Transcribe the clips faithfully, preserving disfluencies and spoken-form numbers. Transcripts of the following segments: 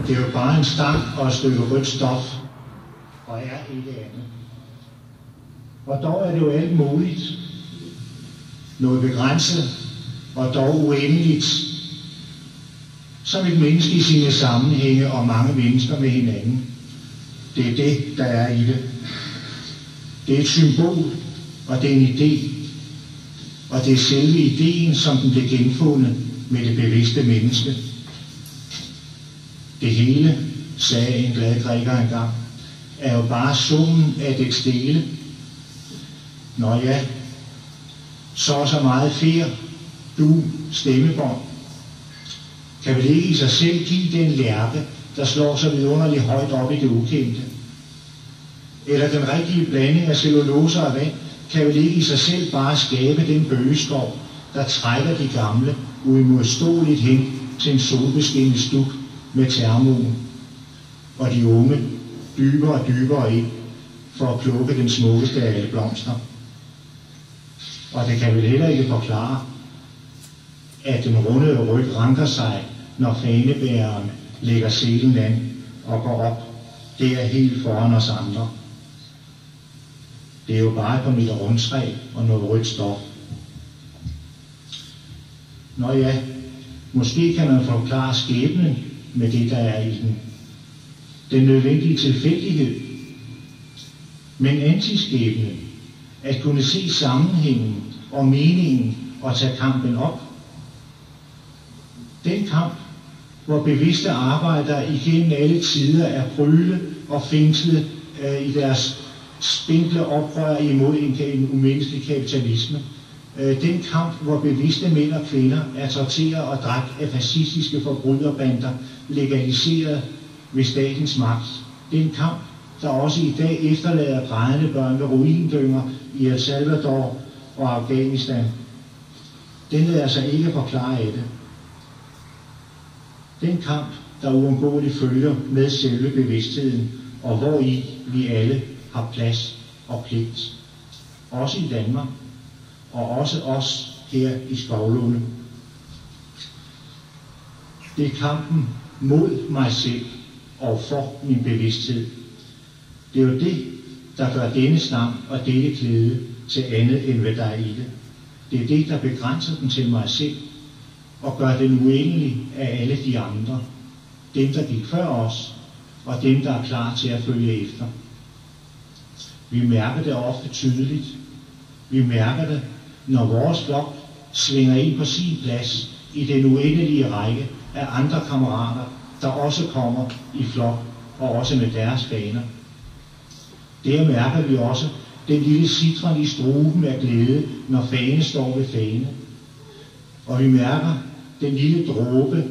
Det er jo bare en stang og et stykke rødt stof, og er ikke andet. Og dog er det jo alt muligt. Noget begrænset, og dog uendeligt. Som et menneske i sine sammenhænge og mange mennesker med hinanden. Det er det, der er i det. Det er et symbol, og det er en idé. Og det er selve ideen, som den blev genfundet med det bevidste menneske. Det hele, sagde en glad græker engang, er jo bare summen af det stille. Nå ja, så og så meget fer, du, stemmebånd, kan vel ikke i sig selv give den lærke, der slår sig vidunderligt højt op i det ukendte. Eller den rigtige blanding af cellulose og vand kan vel ikke i sig selv bare skabe den bøgeskov, der trækker de gamle uimodståeligt hen til en solbeskinnet stuk med termoen, og de unge dybere og dybere ind for at plukke den smukkeste af alle blomster. Og det kan vel heller ikke forklare, at den rundede ryg ranker sig, når fanebæreren lægger selen an og går op. Det er helt foran os andre. Det er jo bare på mit rundtræ og noget rødt stof. Nå ja, måske kan man forklare skæbnen med det, der er i den. Den nødvendige tilfældighed. Men antiskæbnen, at kunne se sammenhængen og meningen og tage kampen op. Den kamp, hvor bevidste arbejdere igennem alle tider er prøvet og fængslet øh, i deres spinkle oprør imod en, en umenneskelig kapitalisme. Øh, den kamp, hvor bevidste mænd og kvinder er torteret og dræbt af fascistiske forbryderbander, legaliseret ved statens magt. Den kamp, der også i dag efterlader grædende børn ved ruindynger i El Salvador og Afghanistan. Den lader sig ikke forklare af det. Den kamp, der uundgåeligt følger med selve bevidstheden, og hvor i vi alle har plads og pligt. Også i Danmark, og også os her i Skovlunde. Det er kampen mod mig selv og for min bevidsthed. Det er jo det, der gør denne stang og dette klæde til andet end hvad der er i det. Det er det, der begrænser den til mig selv og gør den uendelig af alle de andre. Dem, der gik før os, og dem, der er klar til at følge efter. Vi mærker det ofte tydeligt. Vi mærker det, når vores flok svinger ind på sin plads i den uendelige række af andre kammerater, der også kommer i flok og også med deres faner. Der mærker vi også den lille citron i struben af glæde, når fane står ved fane. Og vi mærker den lille dråbe,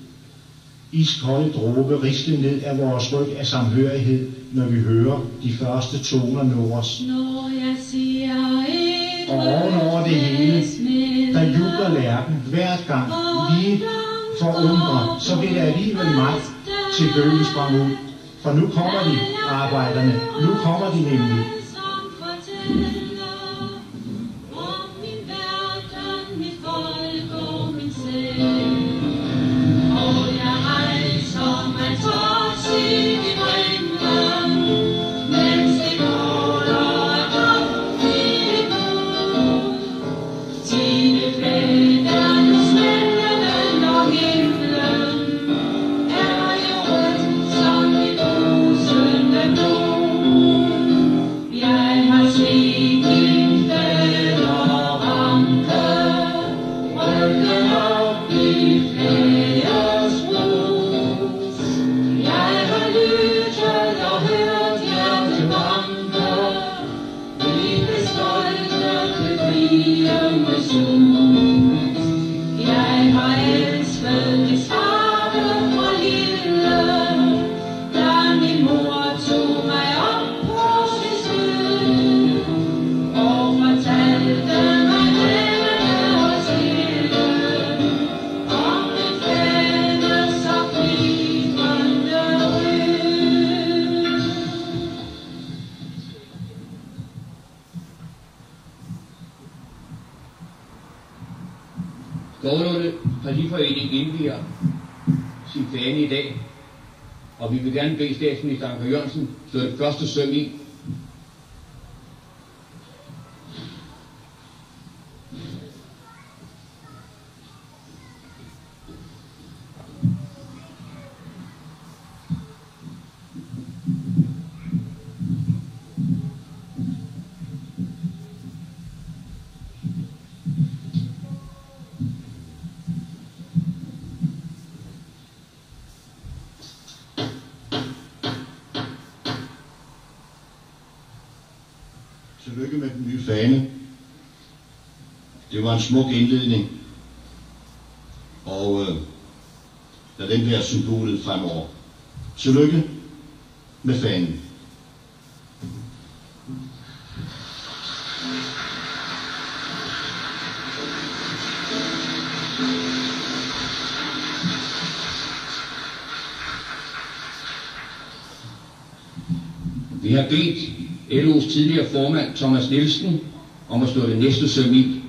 iskolde dråbe, risle ned af vores ryg af samhørighed, når vi hører de første toner nå os. Når jeg siger et og ovenover det hele, der jubler lærken hvert gang, lige forundret, så vil det alligevel mig til bøgen sprang ud. For nu kommer de, arbejderne, nu kommer de nemlig. Skovlunde Partiforening indviger sin fane i dag, Og vi vil gerne bede statsminister Anker Jørgensen slå det første søm i. Tillykke med den nye fane. Det var en smuk indledning, og øh, lad den være symbolet fremover. Tillykke med fanen. Vi har bedt L O's tidligere formand Thomas Nielsen om at slå det næste søm i.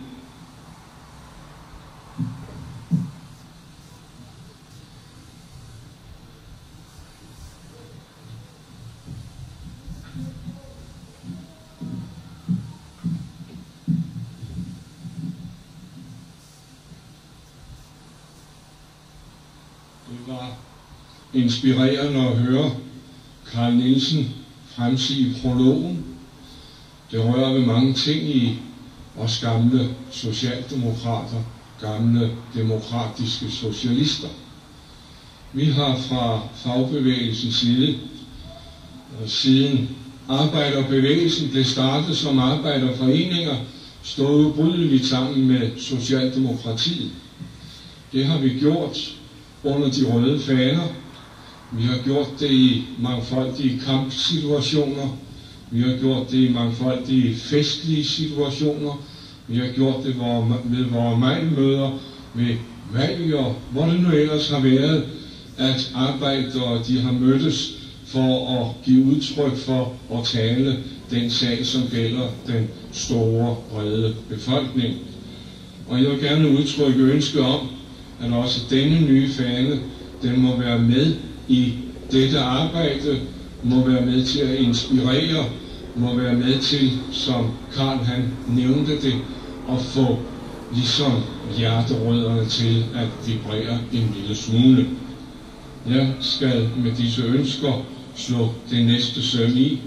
Det var inspirerende at høre Carl Nielsen fremsige prologen. Det rører ved mange ting i os gamle socialdemokrater, gamle demokratiske socialister. Vi har fra fagbevægelsens side, siden arbejderbevægelsen blev startet som arbejderforeninger, stået ubrydeligt sammen med socialdemokratiet. Det har vi gjort under de røde faner. Vi har gjort det i mangfoldige kampsituationer. Vi har gjort det i mangfoldige festlige situationer. Vi har gjort det ved vores majmøder, ved valg og hvor det nu ellers har været, at arbejdere de har mødtes for at give udtryk for at tale den sag, som gælder den store, brede befolkning. Og jeg vil gerne udtrykke ønske om, at også denne nye fane, den må være med i dette arbejde, må være med til at inspirere, må være med til, som Karl han nævnte det, at få ligesom hjerterødderne til at vibrere en lille smule. Jeg skal med disse ønsker slå det næste søm i.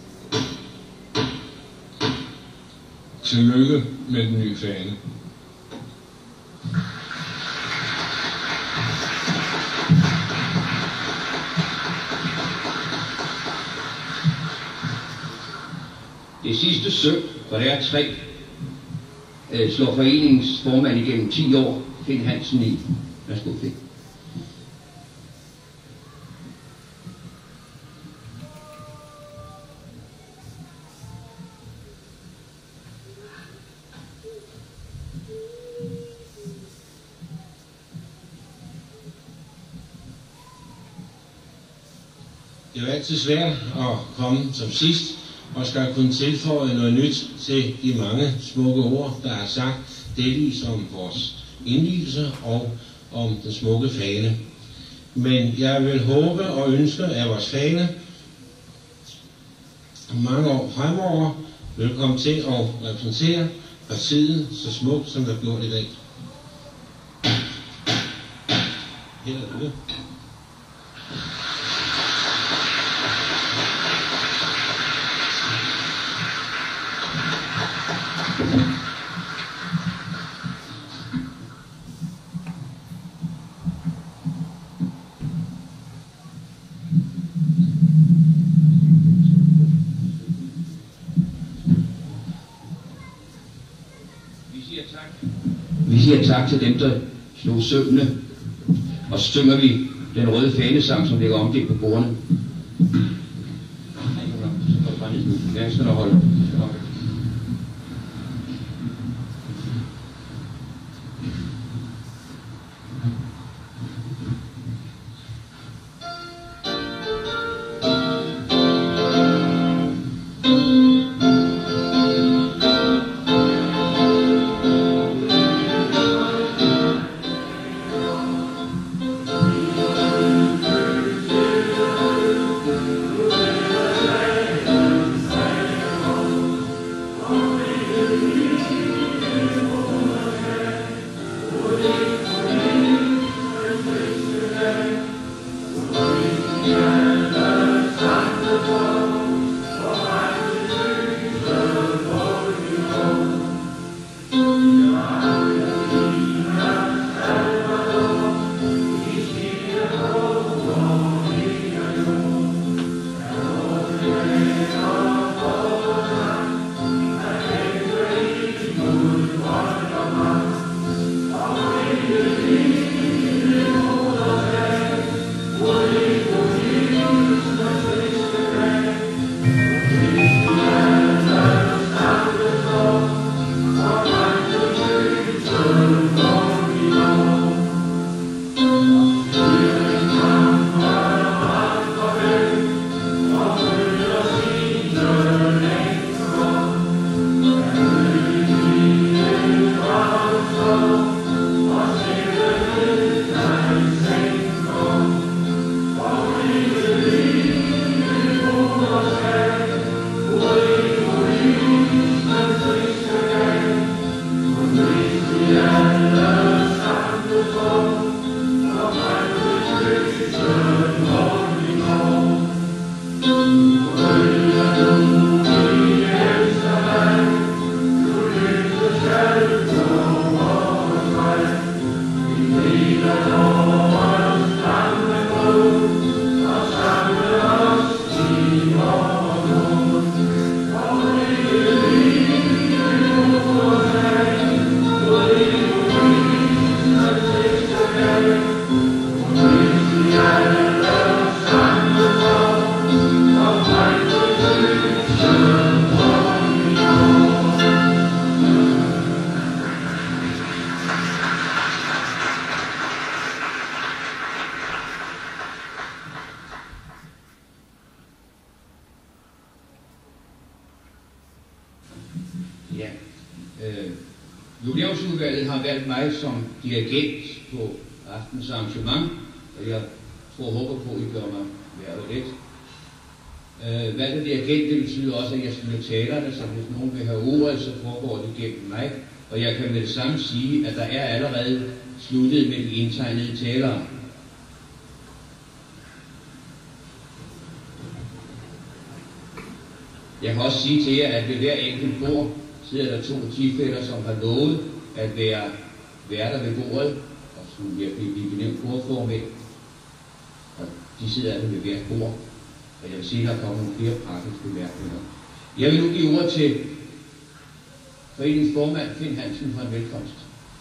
Tillykke med den nye fane. Det sidste søm, for der er tre, øh, slår foreningens formand igennem ti år, Finn Hansen i. Værsgo, Finn. Det er jo altid svært at komme som sidst, og skal kunne tilføje noget nyt til de mange smukke ord, der er sagt, delvis om vores indvielse og om den smukke fane. Men jeg vil håbe og ønske, at vores fane mange år fremover vil komme til at repræsentere partiet så smukt, som der er gjort i dag. Held og lykke. Vi siger tak til dem, der slog sømmene, og så synger vi den røde fanesang, som ligger omdelt på bordene. Ja, skal der holde. Jubilæumsudvalget har valgt mig som dirigent på aftens arrangement, og jeg tror og håber på, at I gør mig værre let. Øh, valgt af dirigent, det betyder også, at jeg spiller talerne, så hvis nogen vil have ordet, så foregår det gennem mig. Og jeg kan med det samme sige, at der er allerede sluttet med de indtegnede talere. Jeg kan også sige til jer, at ved hver enkelt bord sidder der to tilfælder, som har lovet at være værter ved bordet, og som jeg vil blive benævnt bordformænd. Og de sidder altså ved hvert bord. Og jeg vil sige, at der kommer nogle flere praktiske bemærkninger. Jeg vil nu give ordet til foreningens formand, Finn Hansen, for en velkomst.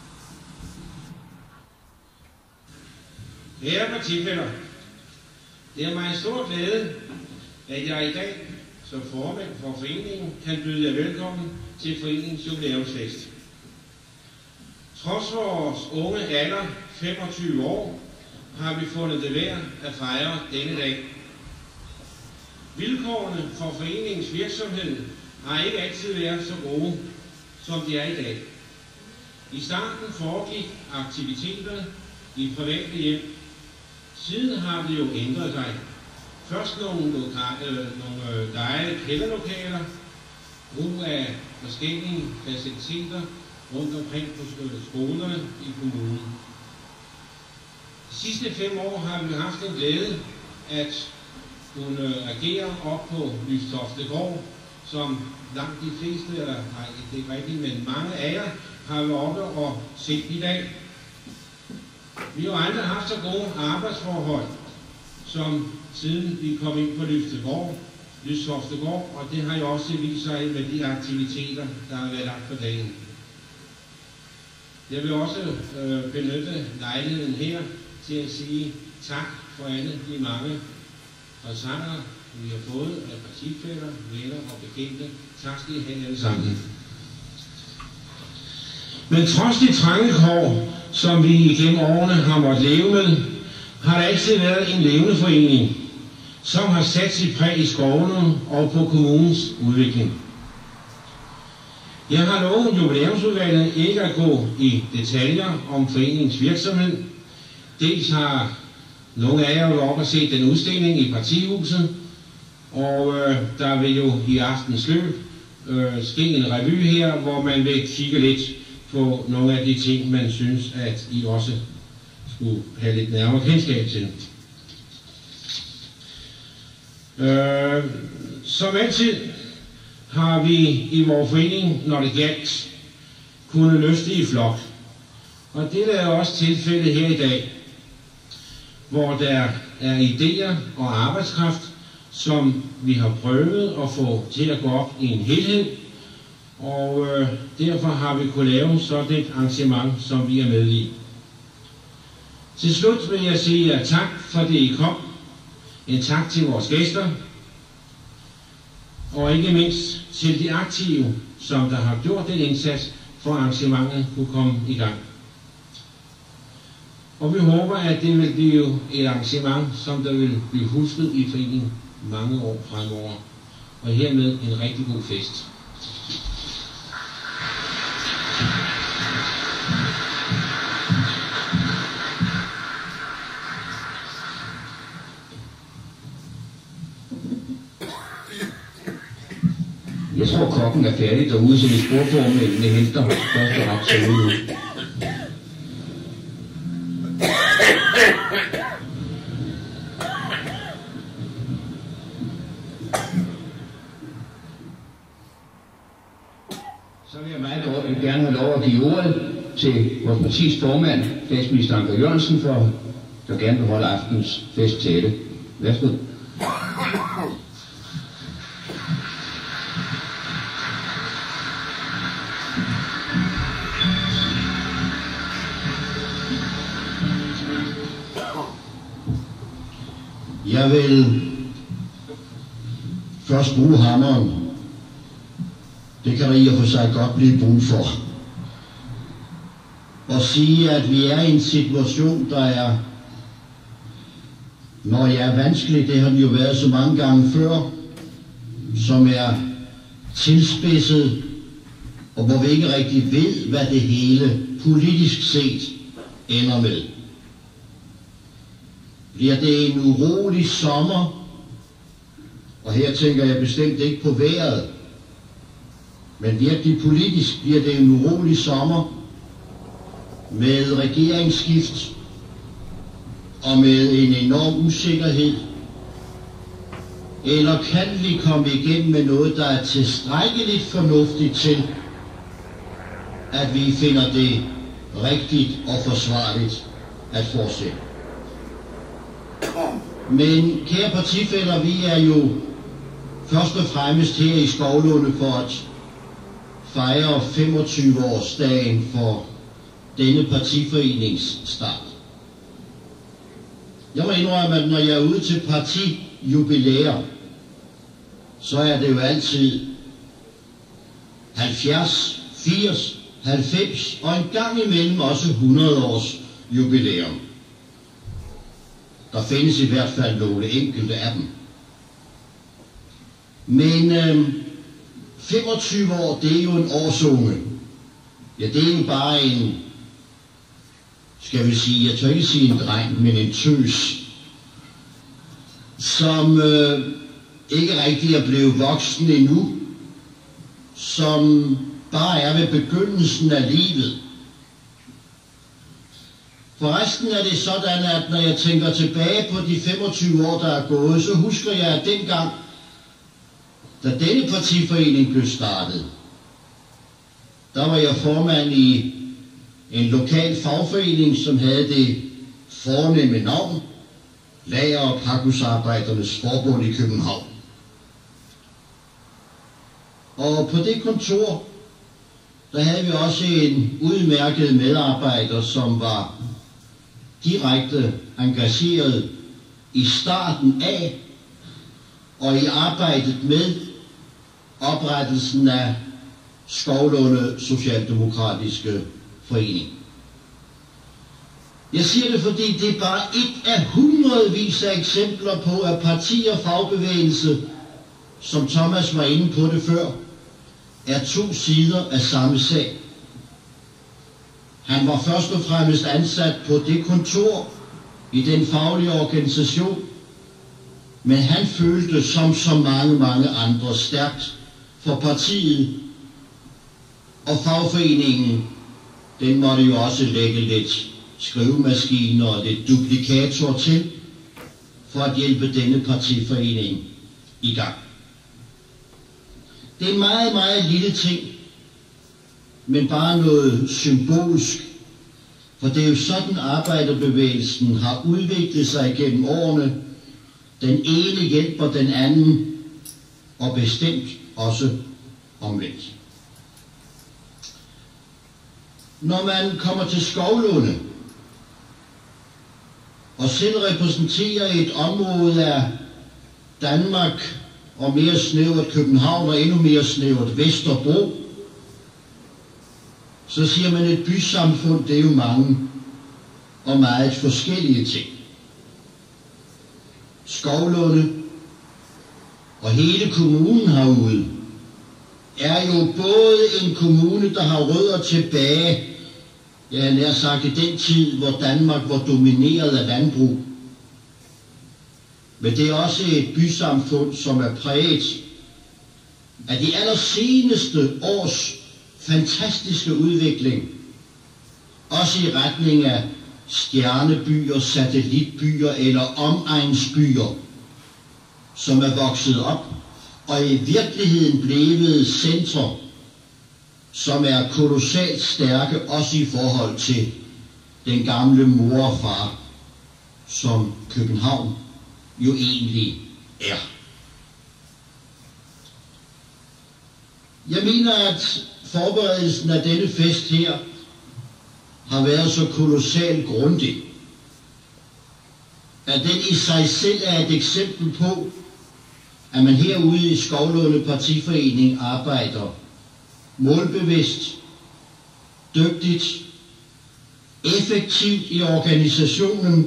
Kære partifæller, det er mig en stor glæde, at jeg i dag som formand for foreningen kan byde jer velkommen til foreningens jubilæumsfest. Trods vores unge alder, femogtyve år, har vi fundet det værd at fejre denne dag. Vilkårene for foreningens virksomhed har ikke altid været så gode, som de er i dag. I starten foregik aktiviteter i private hjem. Siden har det jo ændret sig. Først nogle, loka- øh, nogle øh, lejede kælderlokaler, brug af forskellige faciliteter rundt omkring på skolerne i kommunen. De sidste fem år har vi haft en glæde at kunne øh, agere op på Lystoftegård, som langt de fleste, eller nej, det er ikke rigtigt, men mange af jer har været oppe og set i dag. Vi har jo aldrig haft så gode arbejdsforhold, som siden vi kom ind på Lystoftegård, Lystoftegård, og det har jo også vist sig med de aktiviteter, der har været lagt på dagen. Jeg vil også øh, benytte lejligheden her til at sige tak for alle de mange præsanger, vi har fået af partifæller, venner og bekendte. Tak skal I have alle sammen. Men trods de trange kår, som vi igennem årene har måttet leve med, har der altid været en levende forening, som har sat sit præg i skovene og på kommunens udvikling. Jeg har lovet jubilæumsudvalget ikke at gå i detaljer om foreningens virksomhed. Dels har nogle af jer været op og set den udstilling i partihuset, og øh, der vil jo i aftens løb øh, ske en revy her, hvor man vil kigge lidt på nogle af de ting, man synes, at I også skulle have lidt nærmere kendskab til. Øh, som altid har vi i vores forening, når det galt, kunne løfte i flok. Og det er også tilfældet her i dag, hvor der er idéer og arbejdskraft, som vi har prøvet at få til at gå op i en helhed. Og øh, derfor har vi kunnet lave sådan et arrangement, som vi er med i. Til slut vil jeg sige jer tak for det I kom. En tak til vores gæster. Og ikke mindst til de aktive, som der har gjort den indsats, for arrangementet kunne komme i gang. Og vi håber, at det vil blive et arrangement, som der vil blive husket i foreningen mange år fremover. Og hermed en rigtig god fest. Jeg tror, kokken er færdig derude, så vi sporformændene henter første ret til ude. Så vil jeg meget godt gerne have lov at give ordet til vores partis formand, statsminister Anker Jørgensen, for der gerne vil holde aftens festtale. Værsgo. Jeg vil først bruge hammeren. Det kan der i og for sig godt blive brug for. Og sige, at vi er i en situation, der er, når jeg er vanskelig, det har den jo været så mange gange før, som er tilspidset og hvor vi ikke rigtig ved, hvad det hele politisk set ender med. Bliver det en urolig sommer, og her tænker jeg bestemt ikke på vejret, men virkelig politisk bliver det en urolig sommer med regeringsskift og med en enorm usikkerhed, eller kan vi komme igennem med noget, der er tilstrækkeligt fornuftigt til, at vi finder det rigtigt og forsvarligt at fortsætte. Men kære partifæller, vi er jo først og fremmest her i Skovlunde for at fejre femogtyve årsdagen for denne partiforenings start. Jeg må indrømme, at når jeg er ude til partijubilæer, så er det jo altid halvfjerds, firs, halvfems og en gang imellem også hundrede års jubilæum. Der findes i hvert fald nogle enkelte af dem. Men øh, femogtyve år, det er jo en årsunge. Ja, det er jo bare en, skal vi sige, jeg tør ikke sige en dreng, men en tøs, som øh, ikke rigtig er blevet voksen endnu, som bare er ved begyndelsen af livet. Forresten er det sådan, at når jeg tænker tilbage på de femogtyve år, der er gået, så husker jeg, at dengang, da denne partiforening blev startet, der var jeg formand i en lokal fagforening, som havde det fornemme navn, Lager- og Pakhusarbejdernes Forbund i København. Og på det kontor, der havde vi også en udmærket medarbejder, som var direkte engageret i starten af og i arbejdet med oprettelsen af Skovlunde Socialdemokratiske Forening. Jeg siger det, fordi det er bare et af hundredvis af eksempler på, at parti og fagbevægelse, som Thomas var inde på det før, er to sider af samme sag. Han var først og fremmest ansat på det kontor i den faglige organisation, men han følte som så mange, mange andre stærkt for partiet, og fagforeningen, den måtte jo også lægge lidt skrivemaskiner og lidt duplikator til, for at hjælpe denne partiforening i gang. Det er en meget, meget lille ting, men bare noget symbolsk, for det er jo sådan, arbejderbevægelsen har udviklet sig gennem årene. Den ene hjælper den anden, og bestemt også omvendt. Når man kommer til Skovlunde, og selv repræsenterer et område af Danmark, og mere snævert København, og endnu mere snævert Vesterbro, så siger man, et bysamfund, det er jo mange og meget forskellige ting. Skovlunde og hele kommunen herude er jo både en kommune, der har rødder tilbage, jeg har nær sagt i den tid, hvor Danmark var domineret af landbrug. Men det er også et bysamfund, som er præget af de allerseneste års fantastiske udvikling, også i retning af stjernebyer, satellitbyer eller omegnsbyer, som er vokset op og i virkeligheden blevet centre, som er kolossalt stærke, også i forhold til den gamle mor og far, som København jo egentlig er. Jeg mener, at forberedelsen af denne fest her har været så kolossalt grundig, at den i sig selv er et eksempel på, at man herude i Skovlunde Partiforening arbejder målbevidst, dygtigt, effektivt i organisationen.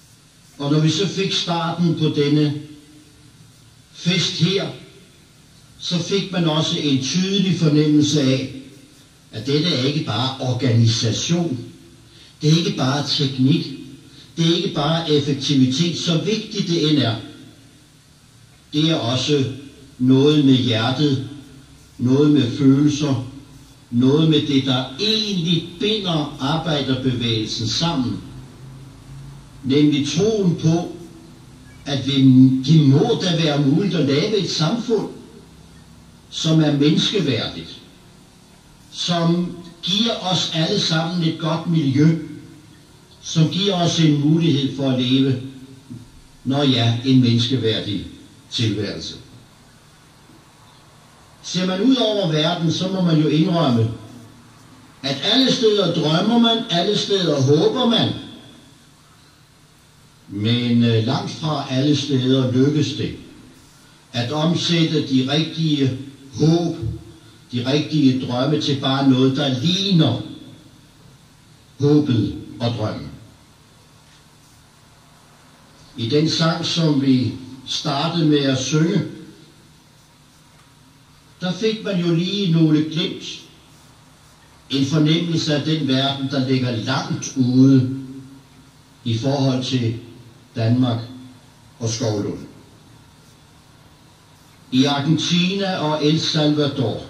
Og når vi så fik starten på denne fest her, så fik man også en tydelig fornemmelse af, at dette er ikke bare organisation, det er ikke bare teknik, det er ikke bare effektivitet, så vigtigt det end er. Det er også noget med hjertet, noget med følelser, noget med det, der egentlig binder arbejderbevægelsen sammen. Nemlig troen på, at det må da være muligt at lave et samfund, som er menneskeværdigt, som giver os alle sammen et godt miljø, som giver os en mulighed for at leve, når ja, en menneskeværdig tilværelse. Ser man ud over verden, så må man jo indrømme, at alle steder drømmer man, alle steder håber man, men langt fra alle steder lykkes det at omsætte de rigtige håb, de rigtige drømme til bare noget, der ligner håbet og drømmen. I den sang, som vi startede med at synge, der fik man jo lige nogle glimt, en fornemmelse af den verden, der ligger langt ude i forhold til Danmark og Skovlund. I Argentina og El Salvador,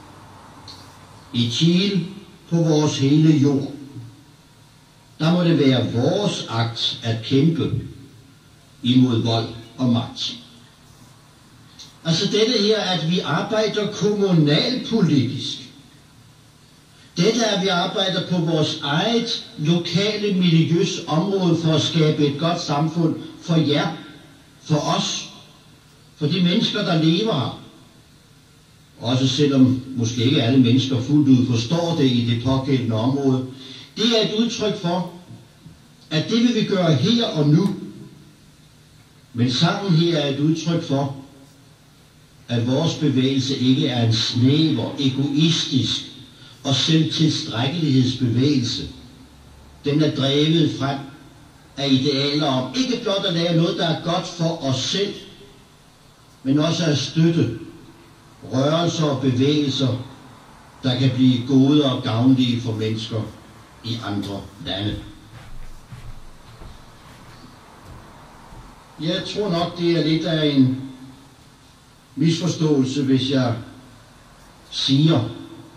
i Chile, på vores hele jord, der må det være vores akt at kæmpe imod vold og magt. Altså dette her, at vi arbejder kommunalpolitisk. Dette er, at vi arbejder på vores eget lokale miljøs område for at skabe et godt samfund for jer, for os, for de mennesker, der lever her. Også selvom måske ikke alle mennesker fuldt ud forstår det i det pågældende område. Det er et udtryk for, at det vil vi gøre her og nu. Men sangen her er et udtryk for, at vores bevægelse ikke er en snæver, egoistisk og selvtilstrækkelighedsbevægelse. Den er drevet frem af idealer om ikke blot at lave noget, der er godt for os selv, men også at støtte rørelser og bevægelser, der kan blive gode og gavnlige for mennesker i andre lande. Jeg tror nok, det er lidt af en misforståelse, hvis jeg siger,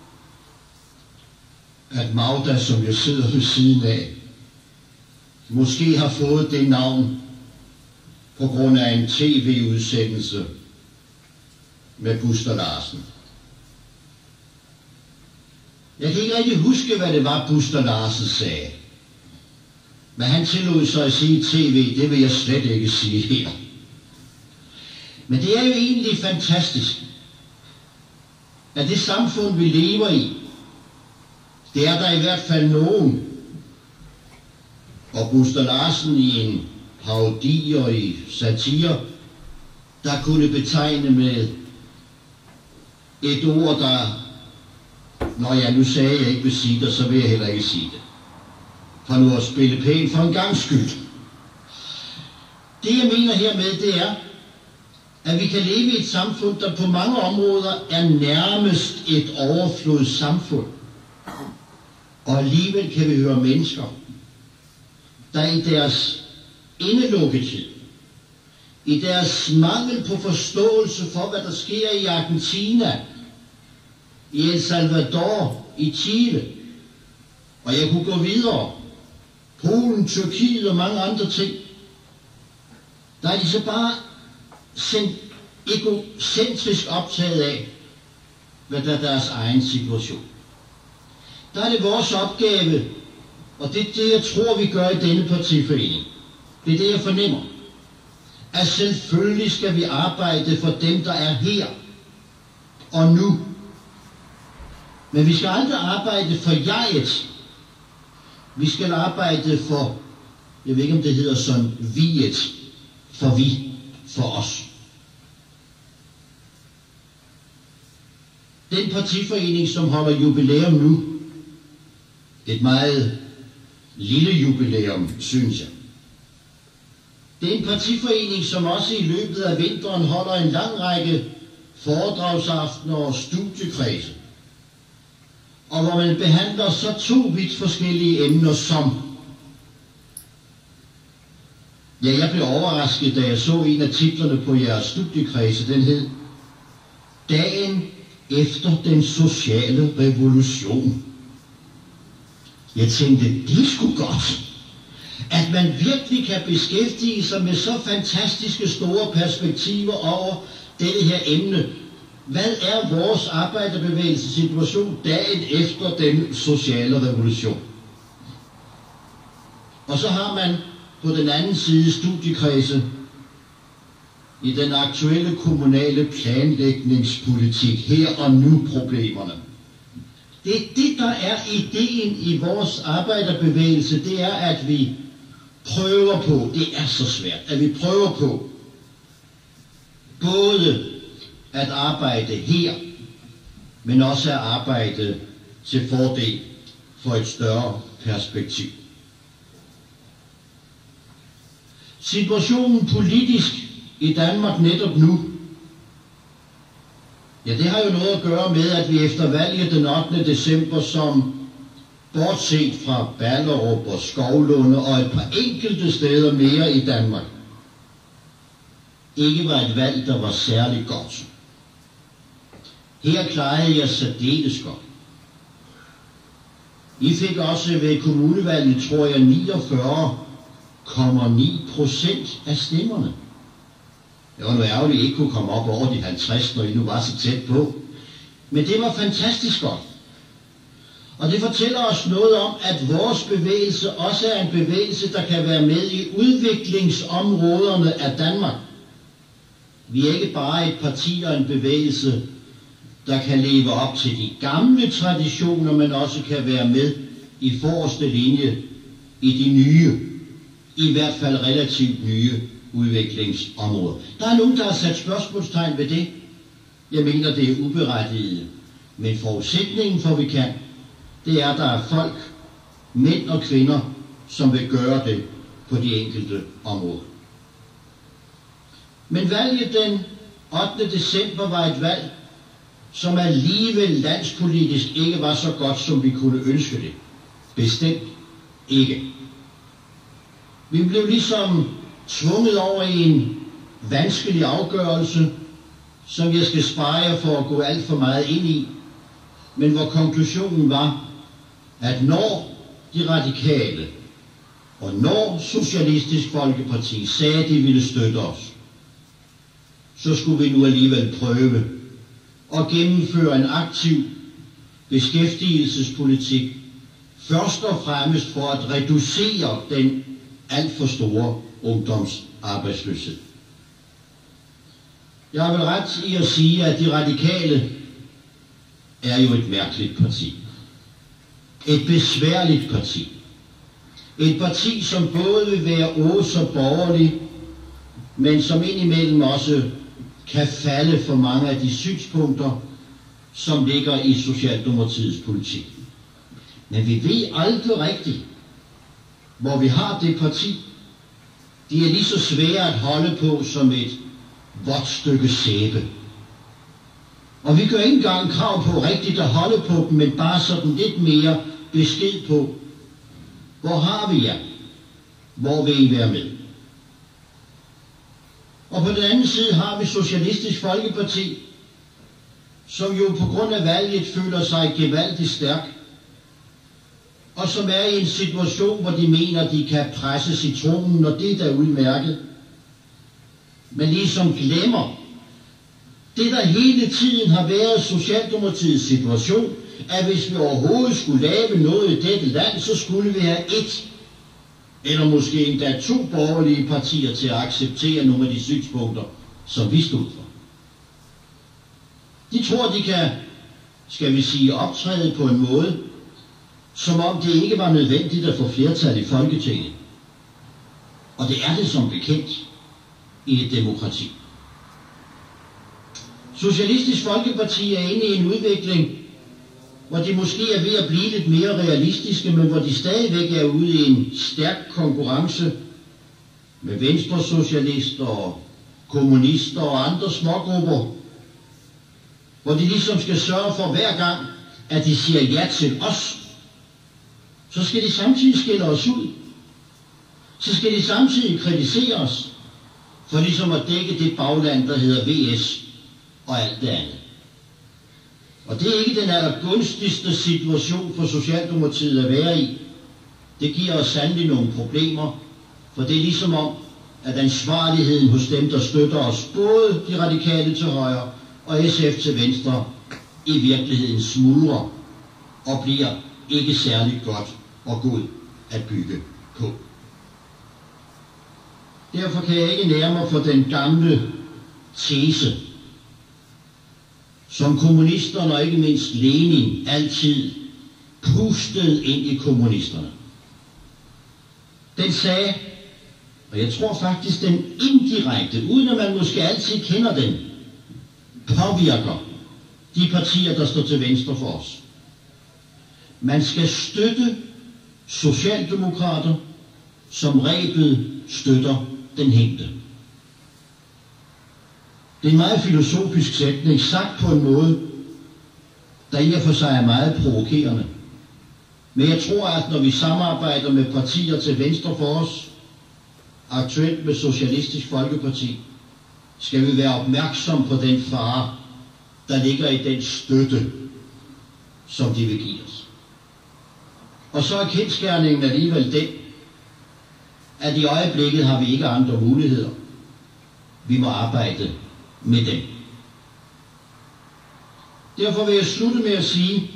at Magda, som jeg sidder ved siden af, måske har fået det navn på grund af en tv-udsendelse med Buster Larsen. Jeg kan ikke rigtig huske, hvad det var, Buster Larsen sagde. Men han tillod sig at sige tv, det vil jeg slet ikke sige her. Men det er jo egentlig fantastisk, at det samfund, vi lever i, det er der i hvert fald nogen, og Buster Larsen i en parodi og i satire, der kunne betegne med et ord, der, når jeg nu sagde, at jeg ikke vil sige det, så vil jeg heller ikke sige det. For nu at spille pænt for en gangs skyld. Det jeg mener hermed, det er, at vi kan leve i et samfund, der på mange områder er nærmest et overflodssamfund. Og alligevel kan vi høre mennesker, der i deres indelukkethed, i deres mangel på forståelse for, hvad der sker i Argentina, i El Salvador, i Chile, og jeg kunne gå videre, Polen, Tyrkiet og mange andre ting, der er de så bare egocentrisk optaget af, hvad der er deres egen situation. Der er det vores opgave, og det er det, jeg tror, vi gør i denne partiforening. Det er det, jeg fornemmer. At selvfølgelig skal vi arbejde for dem, der er her og nu. Men vi skal aldrig arbejde for jeget. Vi skal arbejde for, jeg ved ikke om det hedder sådan, viet, for vi, for os. Den partiforening, som holder jubilæum nu, et meget lille jubilæum, synes jeg. Det er en partiforening, som også i løbet af vinteren holder en lang række foredragsaftener og studiekredse, og hvor man behandler så to vidt forskellige emner som... Ja, jeg blev overrasket, da jeg så en af titlerne på jeres studiekredse. Den hed Dagen efter den sociale revolution. Jeg tænkte, det er sgu godt, at man virkelig kan beskæftige sig med så fantastiske store perspektiver over dette her emne. Hvad er vores arbejderbevægelsessituation dagen efter den sociale revolution? Og så har man på den anden side studiekredse i den aktuelle kommunale planlægningspolitik, her og nu problemerne. Det er det, der er ideen i vores arbejderbevægelse, det er, at vi prøver på, det er så svært, at vi prøver på både at arbejde her, men også at arbejde til fordel for et større perspektiv. Situationen politisk i Danmark netop nu, ja, det har jo noget at gøre med, at vi efter valget den ottende december, som bortset fra Ballerup og Skovlunde og et par enkelte steder mere i Danmark, ikke var et valg, der var særlig godt. Her klarede jeg særdeles godt. I fik også ved kommunevalget, tror jeg, niogfyrre komma ni procent af stemmerne. Det var nu ærgerligt, at I ikke kunne komme op over de halvtreds, når I nu var så tæt på. Men det var fantastisk godt. Og det fortæller os noget om, at vores bevægelse også er en bevægelse, der kan være med i udviklingsområderne af Danmark. Vi er ikke bare et parti og en bevægelse, der kan leve op til de gamle traditioner, men også kan være med i forreste linje i de nye, i hvert fald relativt nye udviklingsområder. Der er nogen, der har sat spørgsmålstegn ved det. Jeg mener, det er uberettiget. Men forudsætningen for, at vi kan, det er, at der er folk, mænd og kvinder, som vil gøre det på de enkelte områder. Men valget den ottende december var et valg, som alligevel landspolitisk ikke var så godt, som vi kunne ønske det. Bestemt ikke. Vi blev ligesom tvunget over i en vanskelig afgørelse, som jeg skal spare jer for at gå alt for meget ind i, men hvor konklusionen var, at når de radikale og når Socialistisk Folkeparti sagde, at de ville støtte os, så skulle vi nu alligevel prøve at gennemføre en aktiv beskæftigelsespolitik, først og fremmest for at reducere den alt for store ungdomsarbejdsløshed. Jeg har vel ret i at sige, at de radikale er jo et mærkeligt parti. Et besværligt parti. Et parti, som både vil være ås og borgerlig, men som indimellem også kan falde for mange af de synspunkter, som ligger i Socialdemokratiets politik. Men vi ved aldrig rigtigt, hvor vi har det parti. De er lige så svære at holde på som et vådt stykke sæbe. Og vi gør ikke engang krav på rigtigt at holde på dem, men bare sådan lidt mere besked på, hvor har vi jer? Hvor vil I være med? Og på den anden side har vi Socialistisk Folkeparti, som jo på grund af valget føler sig gevaldigt stærk, og som er i en situation, hvor de mener, de kan presse citronen, og det er da udmærket. Men ligesom glemmer, det der hele tiden har været Socialdemokratiets situation, at hvis vi overhovedet skulle lave noget i dette land, så skulle vi have et, eller måske endda to borgerlige partier til at acceptere nogle af de synspunkter, som vi stod for. De tror, de kan, skal vi sige, optræde på en måde, som om det ikke var nødvendigt at få flertal i Folketinget. Og det er det som bekendt i et demokrati. Socialistisk Folkeparti er inde i en udvikling, hvor de måske er ved at blive lidt mere realistiske, men hvor de stadigvæk er ude i en stærk konkurrence med venstresocialister og kommunister og andre smågrupper, hvor de ligesom skal sørge for hver gang, at de siger ja til os, så skal de samtidig skille os ud. Så skal de samtidig kritisere os, for ligesom at dække det bagland, der hedder V S og alt det andet. Og det er ikke den allergunstigste situation for Socialdemokratiet at være i. Det giver os sandelig nogle problemer, for det er ligesom om, at ansvarligheden hos dem, der støtter os, både de radikale til højre og S F til venstre, i virkeligheden smuldrer og bliver ikke særlig godt og god at bygge på. Derfor kan jeg ikke nære mig for den gamle tese, som kommunisterne og ikke mindst Lenin altid pustede ind i kommunisterne. Den sagde, og jeg tror faktisk den indirekte, uden at man måske altid kender den, påvirker de partier, der står til venstre for os. Man skal støtte socialdemokrater, som rebet støtter den hængte. Det er en meget filosofisk sætning, sagt på en måde, der i og for sig er meget provokerende. Men jeg tror, at når vi samarbejder med partier til venstre for os, aktuelt med Socialistisk Folkeparti, skal vi være opmærksom på den fare, der ligger i den støtte, som de vil give os. Og så er kendsgerningen alligevel den, at i øjeblikket har vi ikke andre muligheder. Vi må arbejde med dem. Derfor vil jeg slutte med at sige,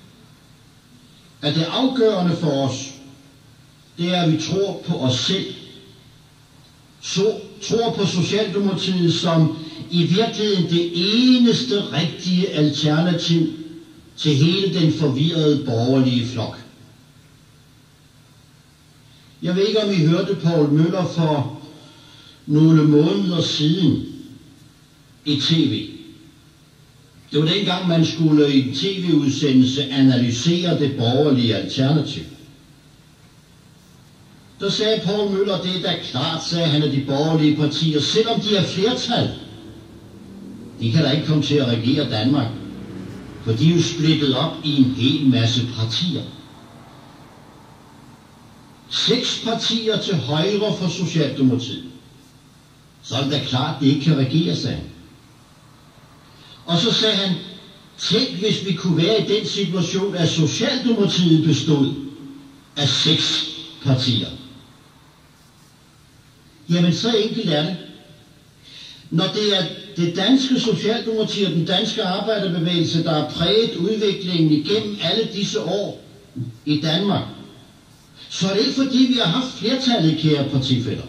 at det afgørende for os, det er, at vi tror på os selv. Så tror på Socialdemokratiet som i virkeligheden det eneste rigtige alternativ til hele den forvirrede borgerlige flok. Jeg ved ikke, om I hørte Poul Møller for nogle måneder siden i tv. Det var dengang, man skulle i en tv-udsendelse analysere det borgerlige alternativ. Der sagde Poul Møller, det er da klart, sagde han, at de borgerlige partier, selvom de er flertal, de kan da ikke komme til at regere Danmark, for de er jo splittet op i en hel masse partier. Seks partier til højre for Socialdemokratiet. Så er det da klart, at det ikke kan regere, sagde han. Og så sagde han, tænk hvis vi kunne være i den situation, at Socialdemokratiet bestod af seks partier. Jamen så enkelt er det. Når det er det danske Socialdemokrati og den danske arbejderbevægelse, der har præget udviklingen igennem alle disse år i Danmark, så er det ikke fordi vi har haft flertallet, kære partifæller.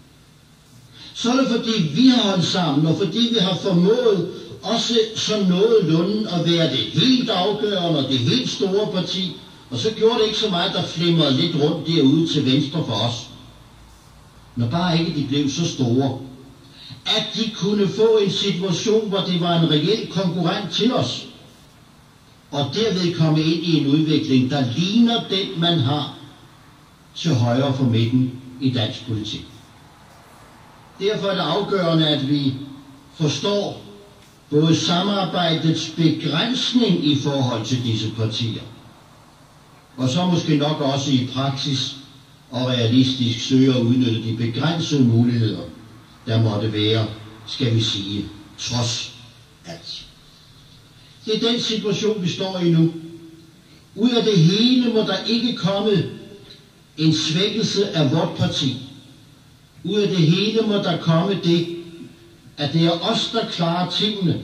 Så er det fordi vi har holdt sammen, og fordi vi har formået også så nogenlunde at være det helt afgørende og det helt store parti, og så gjorde det ikke så meget, der flimrede lidt rundt derude til venstre for os. Når bare ikke de blev så store, at de kunne få en situation, hvor det var en reel konkurrent til os, og derved komme ind i en udvikling, der ligner den, man har til højre for midten i dansk politik. Derfor er det afgørende, at vi forstår både samarbejdets begrænsning i forhold til disse partier, og så måske nok også i praksis og realistisk søger at udnytte de begrænsede muligheder, der måtte være, skal vi sige, trods alt. Det er den situation, vi står i nu. Ud af det hele må der ikke komme en svækkelse af vort parti. Ud af det hele må der komme det, at det er os, der klarer tingene.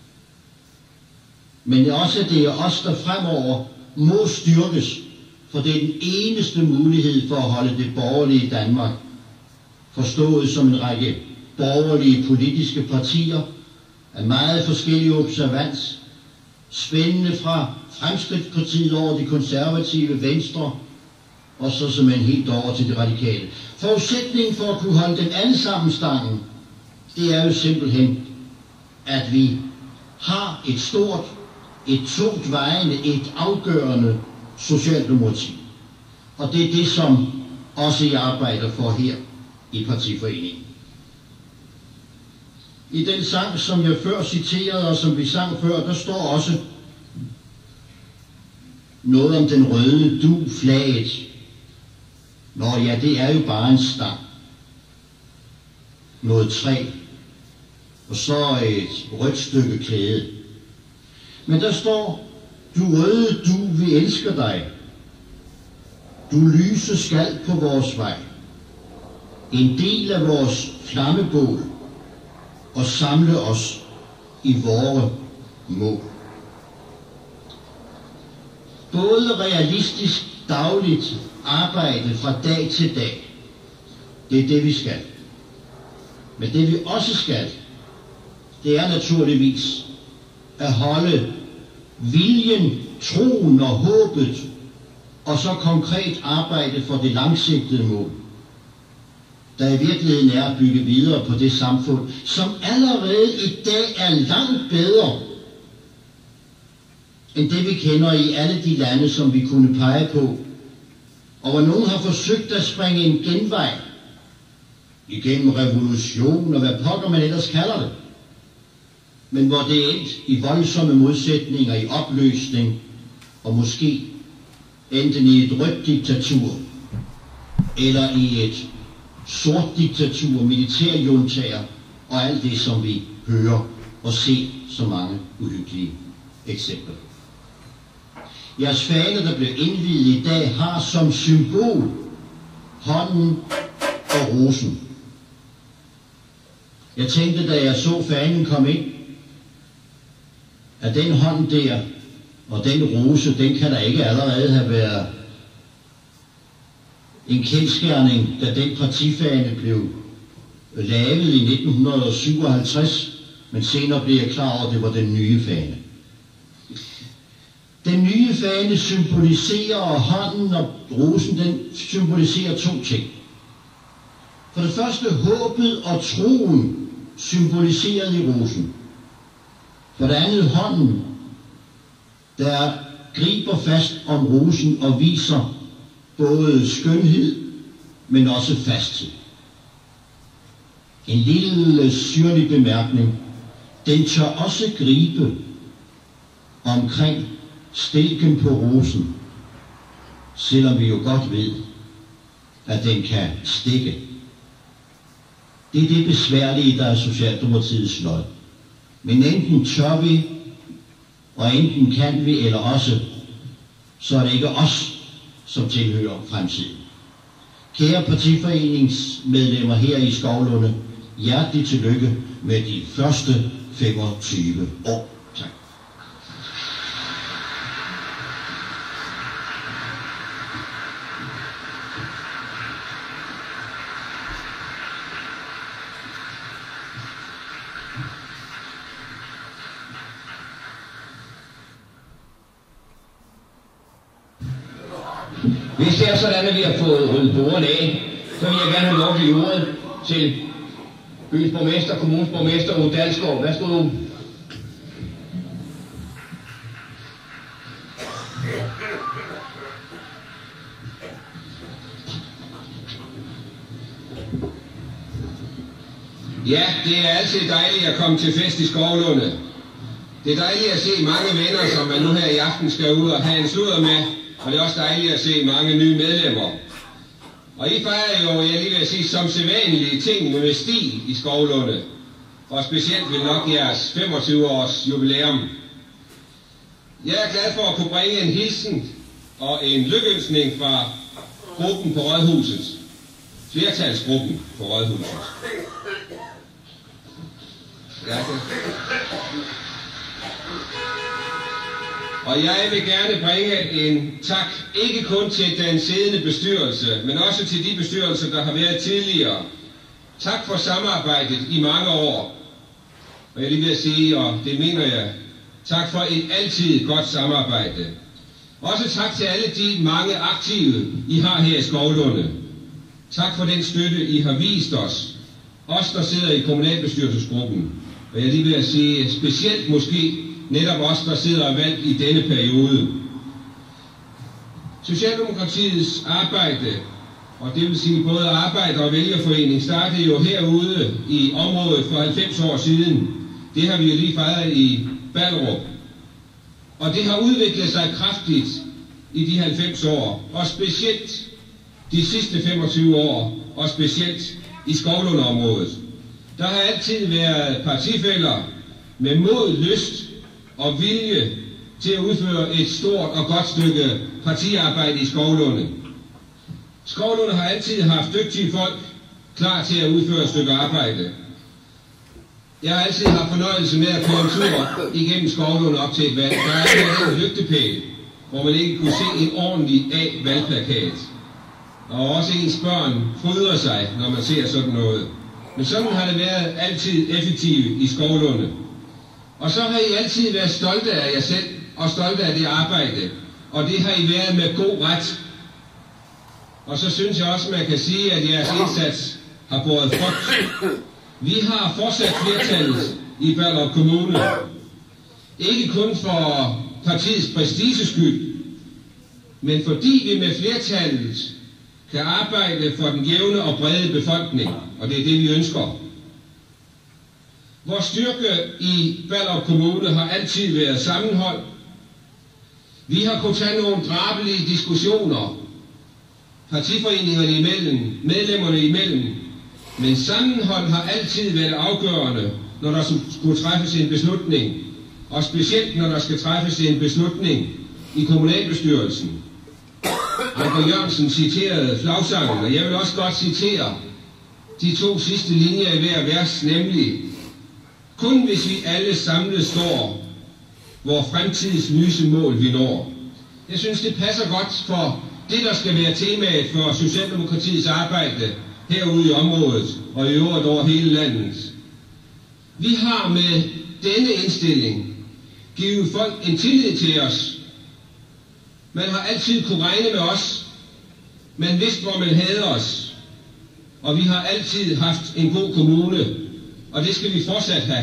Men det er også, at det er os, der fremover må styrkes, for det er den eneste mulighed for at holde det borgerlige Danmark forstået som en række borgerlige politiske partier af meget forskellige observans, spændende fra Fremskridtspartiet over de konservative venstre, og så som en helt over til de radikale. Forudsætningen for at kunne holde dem alle sammen stangen, det er jo simpelthen, at vi har et stort, et tungt vejende, et afgørende socialdemokrati. Og det er det, som også jeg arbejder for her i partiforeningen. I den sang, som jeg før citerede, og som vi sang før, der står også noget om den røde dug, flaget. Nå ja, det er jo bare en stang. Noget træ. Og så et rødt stykke klæde. Men der står, du røde dug, vi elsker dig. Du lyse skal på vores vej. En del af vores flammebål. Og samle os i vore mål. Både realistisk dagligt arbejde fra dag til dag, det er det vi skal. Men det vi også skal, det er naturligvis at holde viljen, troen og håbet, og så konkret arbejde for det langsigtede mål, der i virkeligheden er at bygge videre på det samfund, som allerede i dag er langt bedre end det vi kender i alle de lande, som vi kunne pege på, og hvor nogen har forsøgt at springe en genvej igennem revolution og hvad pokker man ellers kalder det, men hvor det er endt i voldsomme modsætninger, i opløsning, og måske enten i et rødt diktatur eller i et sort diktatur, militærjuntager og alt det, som vi hører og ser så mange uhyggelige eksempler. Jeres fane, der blev indviet i dag, har som symbol hånden og rosen. Jeg tænkte, da jeg så fanen komme ind, at den hånd der og den rose, den kan der ikke allerede have været en kendsgerning, da den partifane blev lavet i nitten syvoghalvtreds, men senere blev jeg klar over, at det var den nye fane. Den nye fane symboliserer, og hånden og rosen, den symboliserer to ting. For det første, håbet og troen symboliseret i rosen. For det andet, hånden, der griber fast om rosen og viser både skønhed, men også fasthed. En lille syrlig bemærkning. Den tør også gribe omkring stilken på rosen, selvom vi jo godt ved, at den kan stikke. Det er det besværlige, der er Socialdemokratiets lod. Men enten tør vi, og enten kan vi, eller også, så er det ikke os, som tilhører fremtiden. Kære partiforeningsmedlemmer her i Skovlunde, hjertelig tillykke med de første femogtyve år. Tak. Hvis det er sådan, at vi har fået ryddet bordene af, så vil jeg gerne have lov at give ordet til byens borgmester, kommunens borgmester, Ove Dalsgaard. Værsgo, Ove. Ja, det er altid dejligt at komme til fest i Skovlunde. Det er dejligt at se mange venner, som man nu her i aften skal ud og have en sludder med. Og det er også dejligt at se mange nye medlemmer. Og I fejrer jo, jeg lige vil sige, som sædvanlige ting med stil i Skovlunde. Og specielt vil nok jeres femogtyve års jubilæum. Jeg er glad for at kunne bringe en hilsen og en lykønskning fra gruppen på Rådhuset. Flertalsgruppen på Rådhuset. Ja, det. Og jeg vil gerne bringe en tak, ikke kun til den siddende bestyrelse, men også til de bestyrelser, der har været tidligere. Tak for samarbejdet i mange år. Og jeg lige vil sige, og det mener jeg, tak for et altid godt samarbejde. Også tak til alle de mange aktive, I har her i Skovlunde. Tak for den støtte, I har vist os. Os, der sidder i kommunalbestyrelsesgruppen. Og jeg lige vil sige, specielt måske netop os, der sidder og valgt i denne periode. Socialdemokratiets arbejde og det vil sige både Arbejder- og Vælgerforening, startede jo herude i området for halvfems år siden. Det har vi jo lige fejret i Ballerup. Og det har udviklet sig kraftigt i de halvfems år, og specielt de sidste femogtyve år, og specielt i Skovlundområdet. Der har altid været partifæller med mod, lyst og vilje til at udføre et stort og godt stykke partiarbejde i Skovlunde. Skovlunde har altid haft dygtige folk klar til at udføre et stykke arbejde. Jeg har altid haft fornøjelse med at køre en tur igennem Skovlunde op til et valg. Der er en lygtepæl, hvor man ikke kunne se en ordentlig A-valgplakat. Og også ens børn fryder sig, når man ser sådan noget. Men sådan har det været altid effektivt i Skovlunde. Og så har I altid været stolte af jer selv, og stolte af det arbejde. Og det har I været med god ret. Og så synes jeg også, man kan sige, at jeres indsats har båret frugt. Vi har fortsat flertallet i Ballerup Kommune. Ikke kun for partiets prestiges skyld, men fordi vi med flertallet kan arbejde for den jævne og brede befolkning, og det er det, vi ønsker. Vores styrke i Ballerup Kommune har altid været sammenhold. Vi har kunnet tage nogle drabelige diskussioner, partiforeningerne imellem, medlemmerne imellem, men sammenhold har altid været afgørende, når der skulle træffes en beslutning, og specielt når der skal træffes en beslutning i kommunalbestyrelsen. Anker Jørgensen citerede flagsangen, og jeg vil også godt citere de to sidste linjer i hver vers, nemlig: kun hvis vi alle samlet står, hvor fremtidens lyse mål vi når. Jeg synes, det passer godt for det, der skal være temaet for Socialdemokratiets arbejde herude i området, og i øvrigt over hele landet. Vi har med denne indstilling givet folk en tillid til os. Man har altid kunne regne med os. Man vidste, hvor man havde os. Og vi har altid haft en god kommune, og det skal vi fortsat have.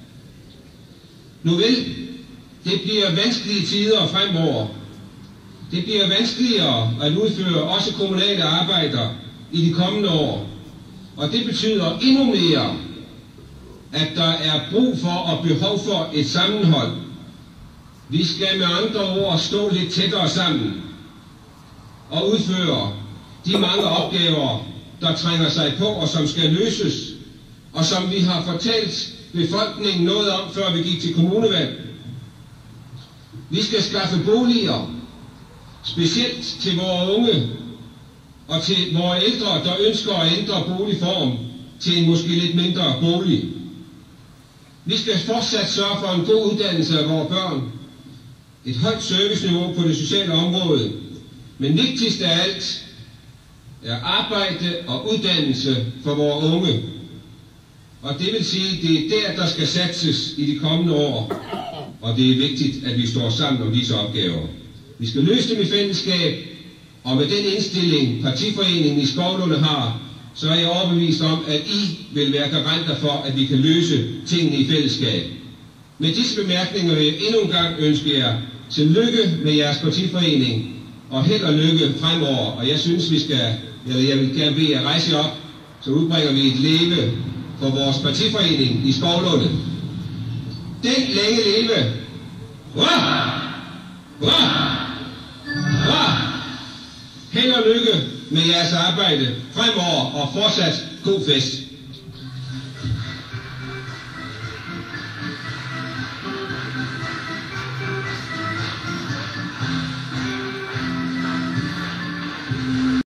Nu vel, det bliver vanskelige tider fremover. Det bliver vanskeligere at udføre også kommunale arbejder i de kommende år. Og det betyder endnu mere, at der er brug for og behov for et sammenhold. Vi skal med andre ord stå lidt tættere sammen og udføre de mange opgaver, der trænger sig på og som skal løses, og som vi har fortalt befolkningen noget om, før vi gik til kommunevalg. Vi skal skaffe boliger, specielt til vores unge og til vores ældre, der ønsker at ændre boligform til en måske lidt mindre bolig. Vi skal fortsat sørge for en god uddannelse af vores børn, et højt serviceniveau på det sociale område, men vigtigst af alt er arbejde og uddannelse for vores unge. Og det vil sige, at det er der, der skal satses i de kommende år, og det er vigtigt, at vi står sammen om disse opgaver. Vi skal løse dem i fællesskab, og med den indstilling, partiforeningen i Skovlunde har, så er jeg overbevist om, at I vil være garanter for, at vi kan løse tingene i fællesskab. Med disse bemærkninger vil jeg endnu en gang ønske jer tillykke med jeres partiforening, og held og lykke fremover. Og jeg synes, vi skal, eller jeg vil gerne bede jer rejse jer op, så udbringer vi et leve for vores partiforening i Skovlunde. Den længe leve! Hurra! Hurra! Hurra! Held og lykke med jeres arbejde fremover, og fortsat god fest.